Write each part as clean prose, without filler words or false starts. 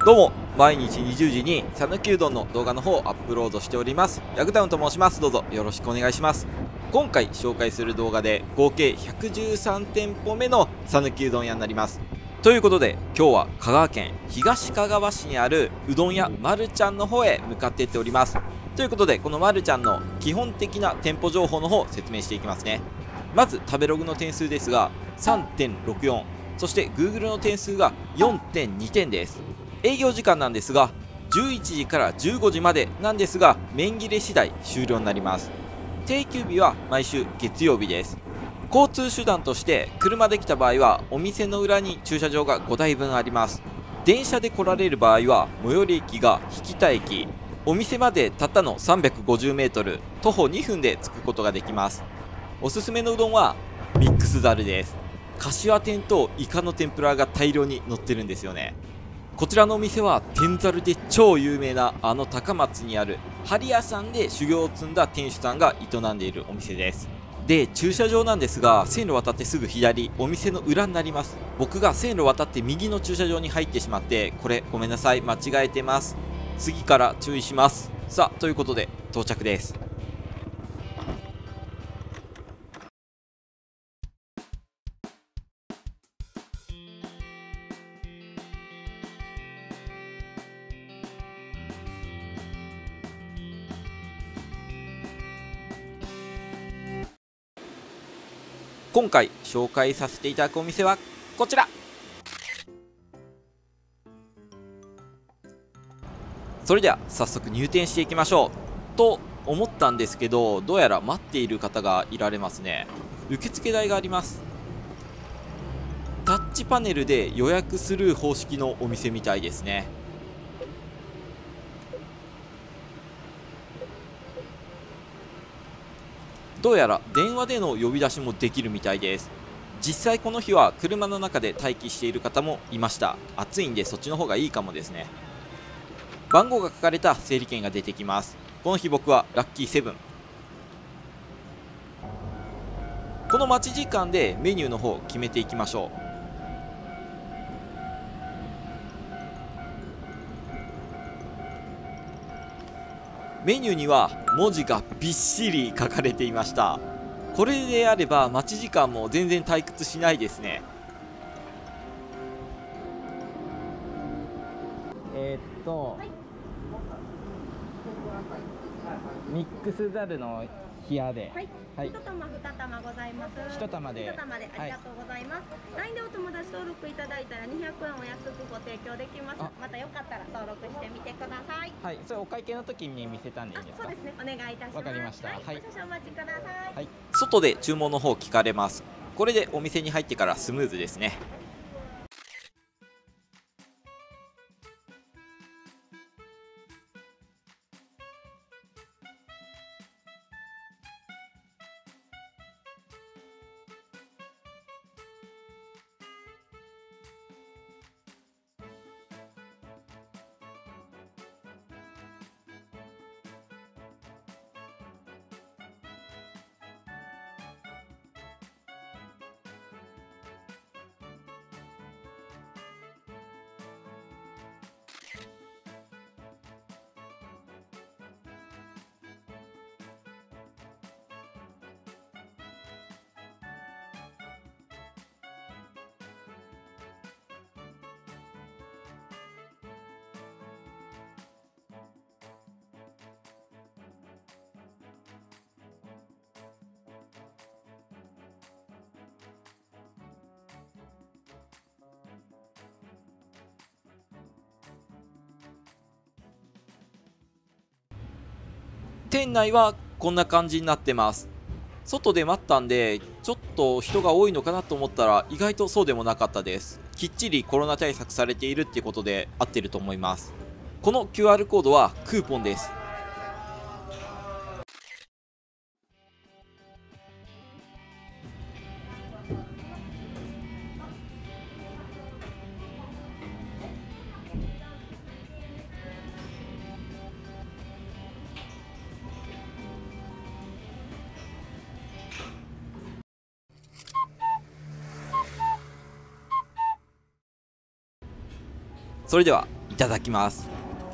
どうも、毎日20時に讃岐うどんの動画の方をアップロードしております。ヤグダウンと申します。どうぞよろしくお願いします。今回紹介する動画で合計113店舗目の讃岐うどん屋になります。ということで、今日は香川県東かがわ市にあるうどん屋まるちゃんの方へ向かっていっております。ということで、このまるちゃんの基本的な店舗情報の方を説明していきますね。まず食べログの点数ですが 3.64、 そして Google の点数が 4.2 点です。営業時間なんですが11時から15時までなんですが、麺切れ次第終了になります。定休日は毎週月曜日です。交通手段として車で来た場合はお店の裏に駐車場が5台分あります。電車で来られる場合は最寄り駅が引田駅、お店までたったの 350m、 徒歩2分で着くことができます。おすすめのうどんはミックスダルです。柏天とイカの天ぷらが大量に乗ってるんですよね。こちらのお店は天ざるで超有名なあの高松にある針屋さんで修行を積んだ店主さんが営んでいるお店です。で、駐車場なんですが線路渡ってすぐ左、お店の裏になります。僕が線路渡って右の駐車場に入ってしまって、これごめんなさい、間違えてます。次から注意します。さあ、ということで到着です。今回紹介させていただくお店はこちら。それでは早速入店していきましょうと思ったんですけど、どうやら待っている方がいられますね。受付台があります。タッチパネルで予約する方式のお店みたいですね。どうやら電話での呼び出しもできるみたいです。実際この日は車の中で待機している方もいました。暑いんでそっちの方がいいかもですね。番号が書かれた整理券が出てきます。この日僕はラッキーセブン。この待ち時間でメニューの方決めていきましょう。メニューには文字がびっしり書かれていました。これであれば待ち時間も全然退屈しないですね。 ミックスザルの冷やで、 はい、一玉二玉ございます。 一玉で、 一玉でありがとうございます。LINE でお友達登録いただいたら200円お安くご提供できます。またよかったら登録してみてください。 はい、それお会計の時に見せたんでいいですか？ そうですね、お願いいたします。 わかりました。 はい、少々お待ちください。 はい。 外で注文の方聞かれます。これでお店に入ってからスムーズですね。店内はこんな感じになってます。外で待ったんでちょっと人が多いのかなと思ったら意外とそうでもなかったです。きっちりコロナ対策されているってことで合ってると思います。この QR コードはクーポンです。それではいただきます。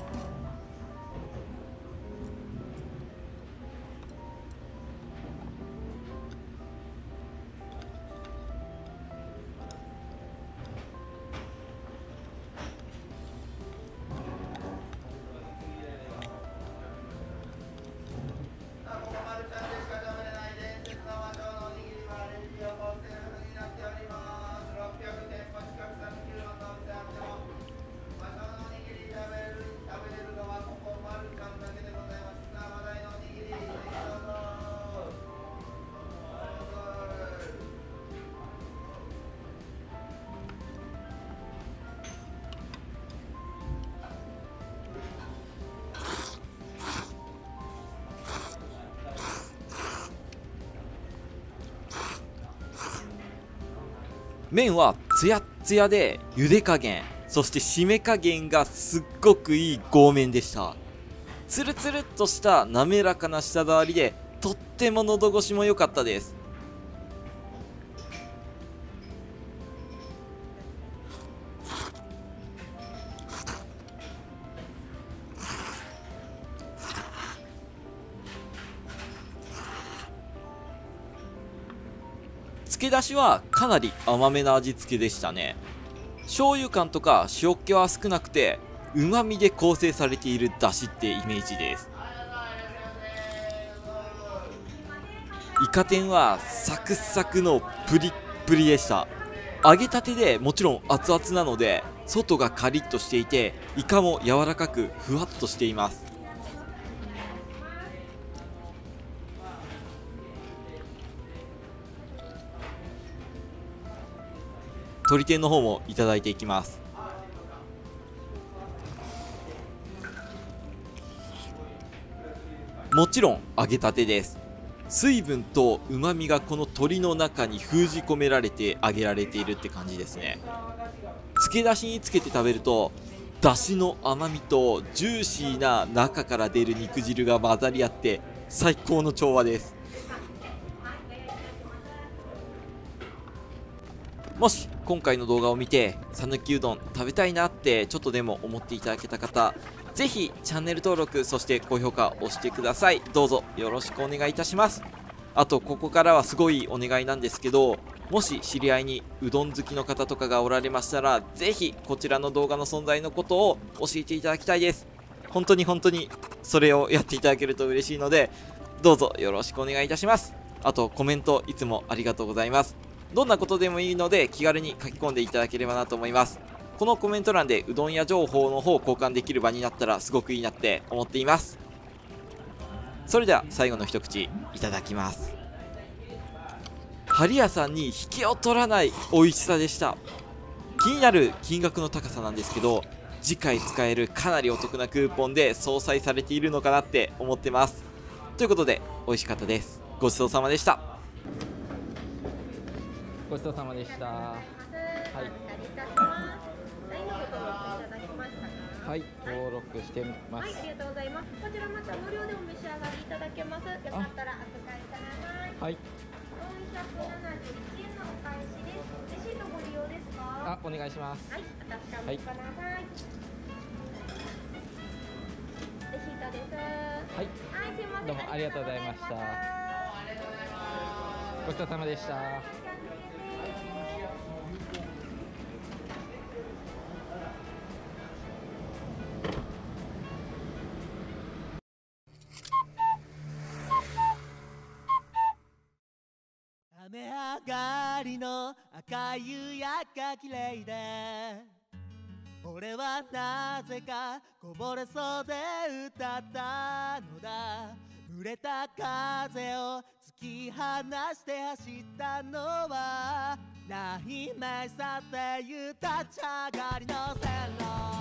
麺はツヤッツヤで、茹で加減そして締め加減がすっごくいい豪麺でした。つるつるっとした滑らかな舌触りで、とっても喉越しも良かったです。漬け出しはかなり甘めな味付けでしたね。醤油感とか塩っ気は少なくて、旨味で構成されている出汁ってイメージです。イカ天はサクサクのプリップリでした。揚げたてでもちろん熱々なので、外がカリッとしていて、イカも柔らかくふわっとしています。鶏天の方もいただいていきます。もちろん揚げたてです。水分と旨味がこの鶏の中に封じ込められて揚げられているって感じですね。漬け出しにつけて食べると、だしの甘みとジューシーな中から出る肉汁が混ざり合って最高の調和です。もし今回の動画を見て讃岐うどん食べたいなってちょっとでも思っていただけた方、ぜひチャンネル登録そして高評価を押してください。どうぞよろしくお願いいたします。あとここからはすごいお願いなんですけど、もし知り合いにうどん好きの方とかがおられましたら、ぜひこちらの動画の存在のことを教えていただきたいです。本当にそれをやっていただけると嬉しいので、どうぞよろしくお願いいたします。あとコメントいつもありがとうございます。どんなことでもいいので気軽に書き込んでいただければなと思います。このコメント欄でうどん屋情報の方を交換できる場になったらすごくいいなって思っています。それでは最後の一口いただきます。針屋さんに引けを取らない美味しさでした。気になる金額の高さなんですけど、次回使えるかなりお得なクーポンで相殺されているのかなって思ってます。ということで美味しかったです。ごちそうさまでした。 ごちそうさまでした。はい。はい、登録してます。 はい、ありがとうございます。こちらまた無料でお召し上がりいただけます。よかったらお使いください。 はい。 471円のお返しです。レシートご利用ですか？ お願いします。 はい、私はお待ちください。レシートです。はい。はい、すいません。 どうもありがとうございました。ごちそうさまでした。 雨上がりの赤い夕焼が綺麗で、俺はなぜかこぼれそうで歌ったのだ。濡れた風を突き放して走ったのは、ないめさっていう立ち上がりの線路。